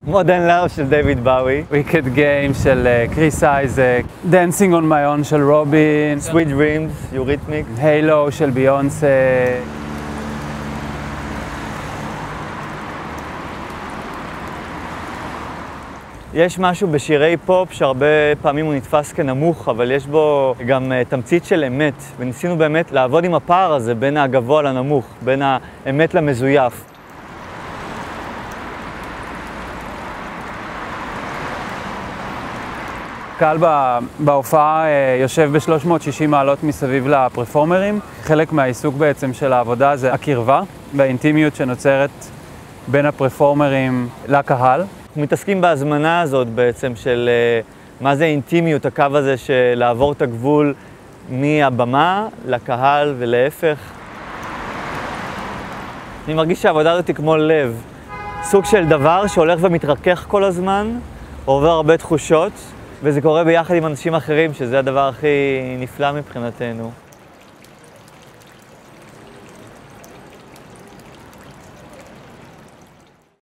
Modern Love של דיוויד באוי. Wicked Game של קריס אייזק. Dancing on My Own של רובין. Sweet Dreams, יוריתמיק. Halo של ביונסה. יש משהו בשירי פופ שהרבה פעמים הוא נתפס כנמוך, אבל יש בו גם תמצית של אמת. וניסינו באמת לעבוד עם הפער הזה בין הגבוה לנמוך, בין האמת למזויף. הקהל בהופעה יושב ב-360 מעלות מסביב לפרפורמרים. חלק מהעיסוק בעצם של העבודה זה הקרבה והאינטימיות שנוצרת בין הפרפורמרים לקהל. אנחנו מתעסקים בהזמנה הזאת בעצם של מה זה אינטימיות, הקו הזה של לעבור את הגבול מהבמה לקהל ולהפך. אני מרגיש שהעבודה הזאת היא כמו לב, סוג של דבר שהולך ומתרכך כל הזמן, עובר הרבה תחושות, וזה קורה ביחד עם אנשים אחרים, שזה הדבר הכי נפלא מבחינתנו.